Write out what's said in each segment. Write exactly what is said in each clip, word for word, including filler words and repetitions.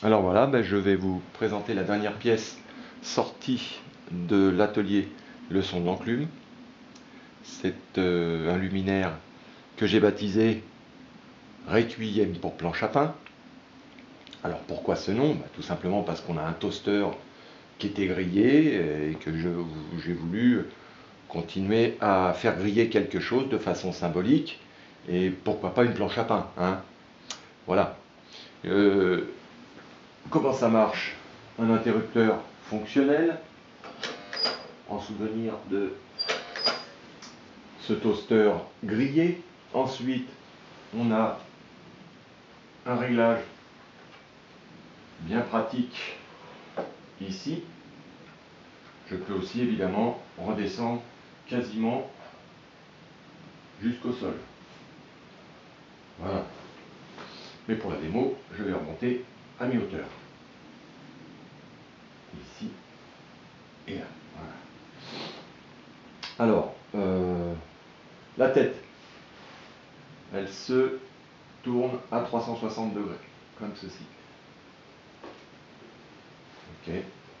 Alors voilà, ben je vais vous présenter la dernière pièce sortie de l'atelier Leçon de l'enclume. C'est euh, un luminaire que j'ai baptisé Requiem pour planche à pain. Alors pourquoi ce nom? Ben, tout simplement parce qu'on a un toaster qui était grillé et que j'ai voulu continuer à faire griller quelque chose de façon symbolique, et pourquoi pas une planche à pain, hein. Voilà. Euh, comment ça marche? Un interrupteur fonctionnel, en souvenir de ce toaster grillé. Ensuite, on a un réglage bien pratique ici. Je peux aussi évidemment redescendre quasiment jusqu'au sol. Voilà. Mais pour la démo, je vais remonter à mi-hauteur. Ici et là. Voilà. Alors, euh, la tête, elle se tourne à trois cent soixante degrés, comme ceci. Ok.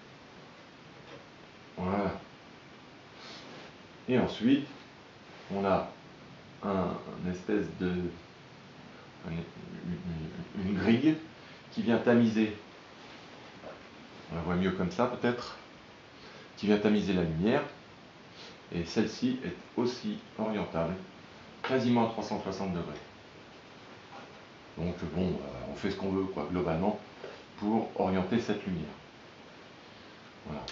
Voilà. Et ensuite, on a un, une espèce de une, une grille qui vient tamiser, on la voit mieux comme ça peut-être, qui vient tamiser la lumière, et celle-ci est aussi orientable, quasiment à trois cent soixante degrés. Donc bon, on fait ce qu'on veut, quoi, globalement, pour orienter cette lumière. Voilà.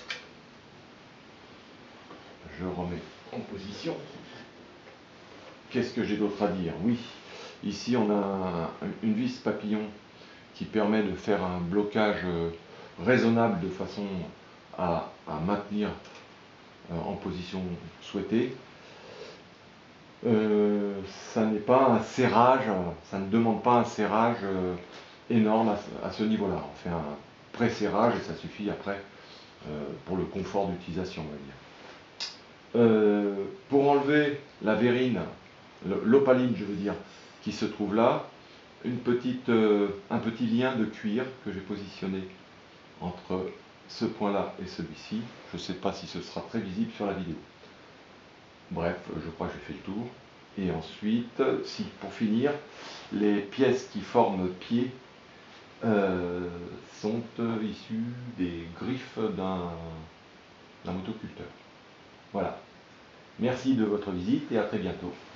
Je remets en position. Qu'est-ce que j'ai d'autre à dire? Oui, ici on a une vis papillon qui permet de faire un blocage raisonnable de façon à, à maintenir en position souhaitée. Euh, ça n'est pas un serrage, ça ne demande pas un serrage euh, énorme à, à ce niveau-là. On fait un pré-serrage et ça suffit après euh, pour le confort d'utilisation, on va dire. Euh, pour enlever la vérine, l'opaline je veux dire, qui se trouve là, une petite, euh, un petit lien de cuir que j'ai positionné entre ce point-là et celui-ci. Je ne sais pas si ce sera très visible sur la vidéo. Bref, je crois que j'ai fait le tour. Et ensuite, si, pour finir, les pièces qui forment le pied euh, sont euh, issues des griffes d'un motoculteur. Voilà. Merci de votre visite et à très bientôt.